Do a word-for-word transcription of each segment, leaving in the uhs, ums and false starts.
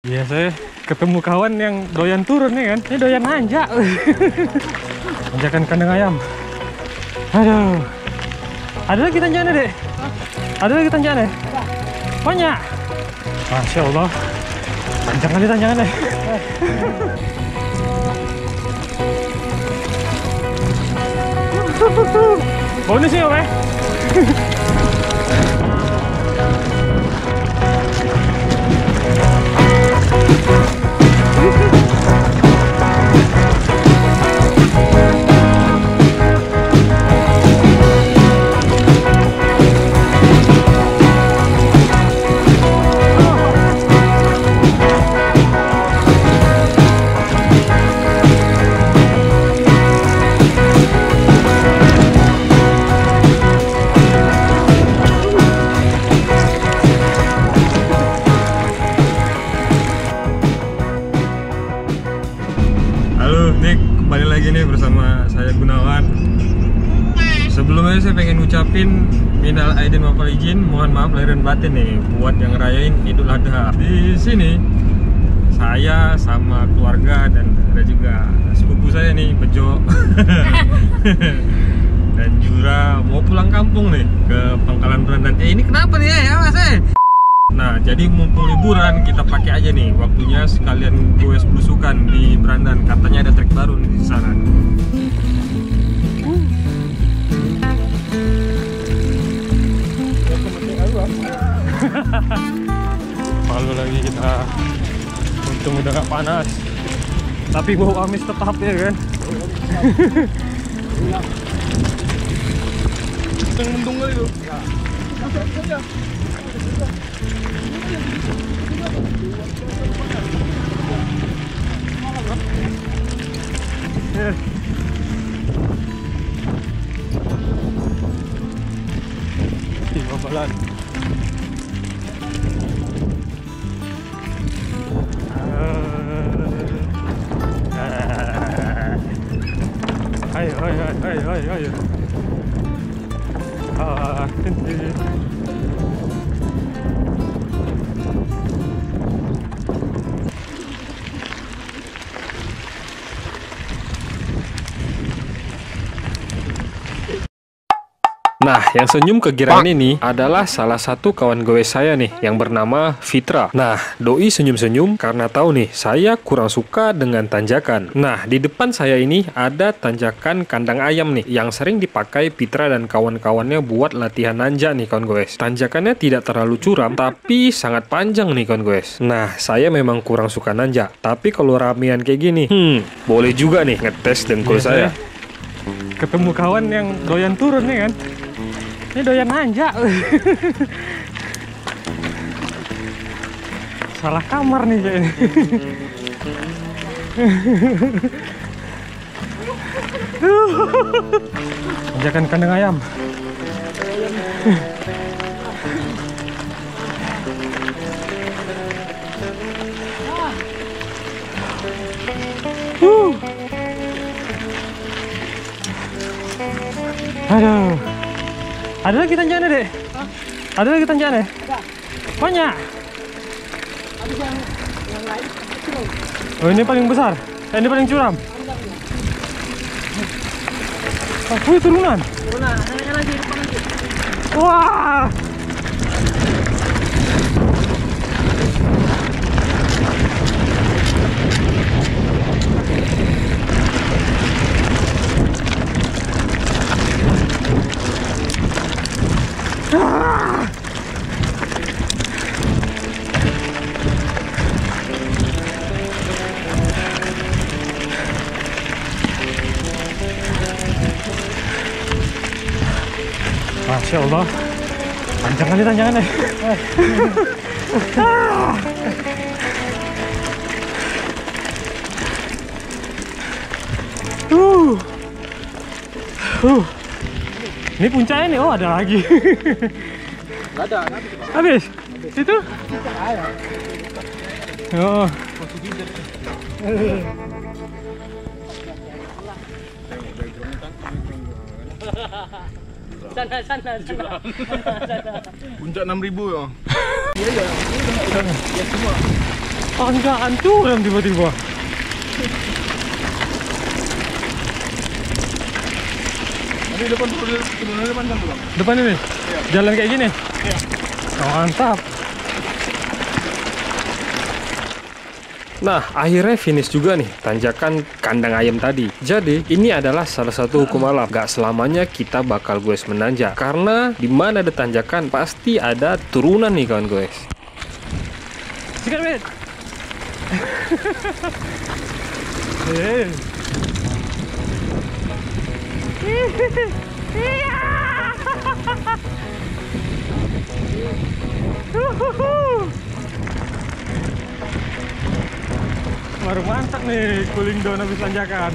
Iya, saya ketemu kawan yang doyan turun nih kan. Ini doyan nanjak. Tanjakan kandang ayam. Aduh. Ada lagi tanjakannya, Dek? Ada lagi tanjakannya? Banyak. Masya Allah. Panjang kali tanjakannya. Bonus ya, Pak. Kembali lagi nih bersama saya Gunawan. Sebelumnya saya pengen ngucapin minal aidin wal faizin, mohon maaf lahir dan batin nih buat yang ngerayain Idul Adha. Di sini saya sama keluarga dan ada juga sepupu saya nih, Bejo. Dan juga mau pulang kampung nih ke Pangkalan Berandan. Eh ini kenapa nih ya Mas? Eh? Nah, jadi mumpung liburan kita pakai aja nih waktunya sekalian goes belusukan di Berandan. Katanya ada trek baru nih di sana. Malu lagi kita. Untung udah gak panas. Tapi bau amis tetap ya kan. Mendung kali itu. Tiga balan. Ayo, ayo, ayo, ayo, ayo. Ah, ini. Nah, yang senyum kegirangan ini adalah salah satu kawan goes saya nih yang bernama Fitra. Nah, doi senyum-senyum karena tahu nih saya kurang suka dengan tanjakan. Nah, di depan saya ini ada tanjakan kandang ayam nih yang sering dipakai Fitra dan kawan-kawannya buat latihan nanjak nih kawan goes. Tanjakannya tidak terlalu curam tapi sangat panjang nih kawan goes. Nah, saya memang kurang suka nanjak. Tapi kalau ramean kayak gini, hmm, boleh juga nih ngetes dengkul ya, saya. Ketemu kawan yang doyan turun nih kan. Ini doyan nanjak. Salah kamar nih kayaknya. Tanjakan kandang ayam. Uh. Aduh. Ada lagi tanjakannya, Dek? Hah? Ada lagi tanjakannya? Ada. Banyak. Ada yang, yang lain kecil. Oh, ini paling besar. Eh, ini paling curam. Oh, wih, turunan. Turunan, ada lagi depan lagi. Wah. Masya Allah, panjang kali tanjakannya. uh. Uh. Ini puncaknya nih, oh ada lagi. Gak ada. Habis? Itu? Oh. Sana, sana, sana. Puncak enam ribu ya. Iya, iya. Ya semua. Tanjakan curam tiba-tiba. Ini depan turunnya depan kan tuh, Bang? Depan ini? Iya. Jalan kayak gini? Iya. Oh, mantap. Nah, akhirnya finish juga nih tanjakan kandang ayam tadi. Jadi, ini adalah salah satu hukum alam. Gak selamanya kita bakal guys menanjak. Karena di mana ada tanjakan, pasti ada turunan nih kawan guys. Sikat, Bet. Eh. Baru mantap nih cooling down habis tanjakan.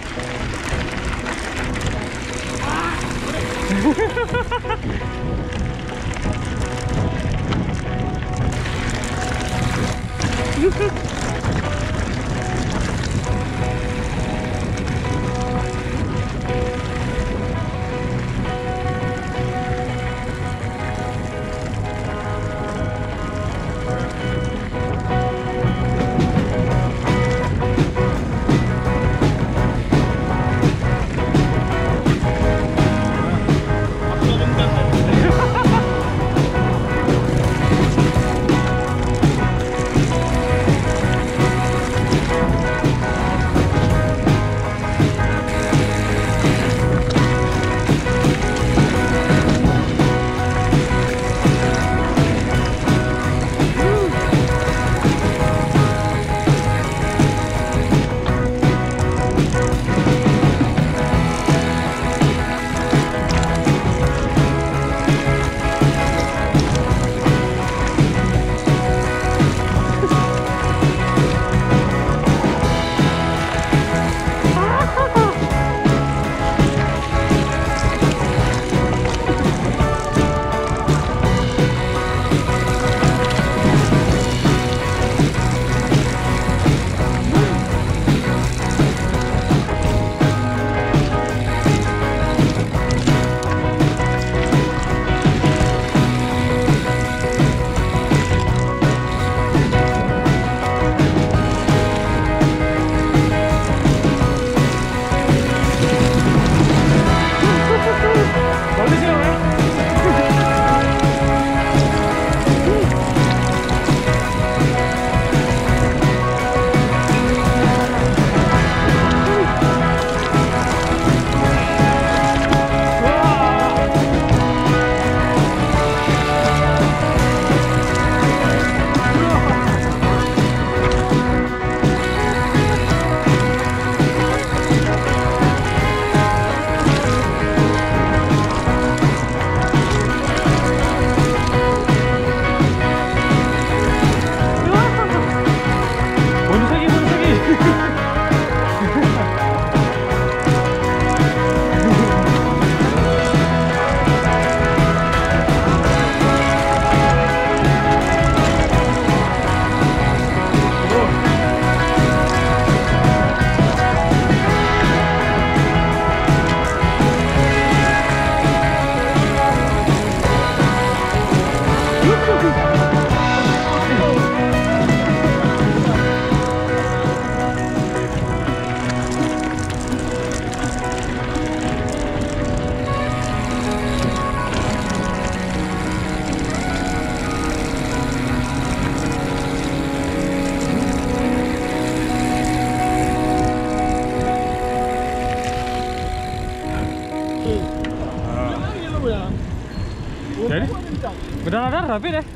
Jadi berdarah-darah tapi deh.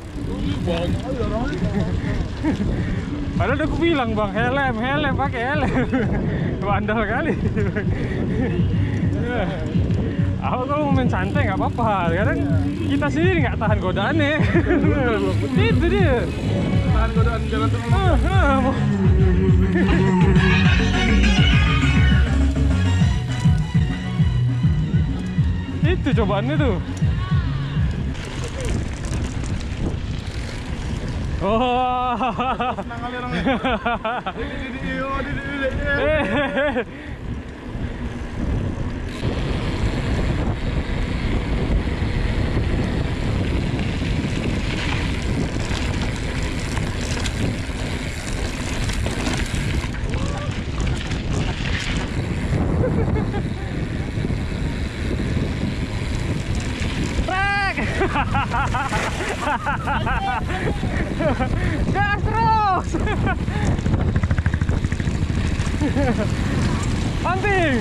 Padahal udah aku bilang bang, helm, helm, pakai helm. Bandel kali. Aku kalau mau main santai nggak apa-apa, kadang kita sendiri nggak tahan godaannya. Itu dia. Tahan godaan jalan terus. Itu cobaannya tuh. Oh. Senang kali orangnya. Eh. Gas terus. Anting.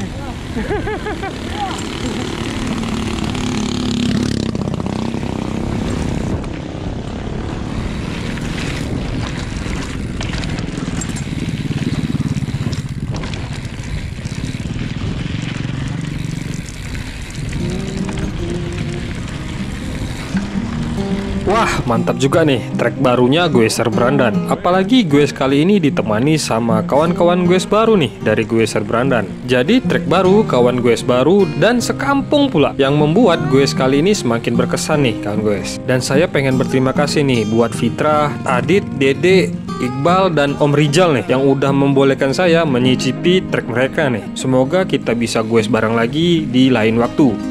Wah, mantap juga nih trek barunya Goeser Brandan. Apalagi Goes kali ini ditemani sama kawan-kawan Goes baru nih dari Goeser Brandan. Jadi trek baru, kawan Goes baru, dan sekampung pula yang membuat Goes kali ini semakin berkesan nih kawan Goes. Dan saya pengen berterima kasih nih buat Fitra, Adit, Dede, Iqbal, dan Om Rijal nih yang udah membolehkan saya menyicipi trek mereka nih. Semoga kita bisa Goes bareng lagi di lain waktu.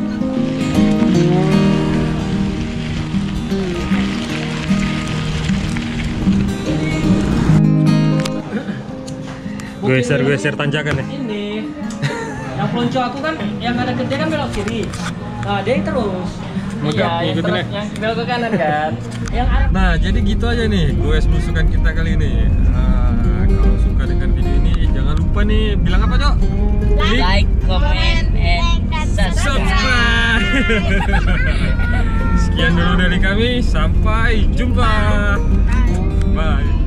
Geser-geser tanjakan ya. Ini yang pelonco aku kan yang ada gede kan belok kiri. Nah, dia terus. Iya, yang, ngikutin terus, ya? yang belok ke kanan kan. Yang arah Nah, jadi gitu aja nih Goes belusukan kita kali ini. Nah, kalau suka dengan video ini jangan lupa nih bilang apa, Cok? like, comment, and subscribe. Sekian dulu dari kami, sampai jumpa. Bye.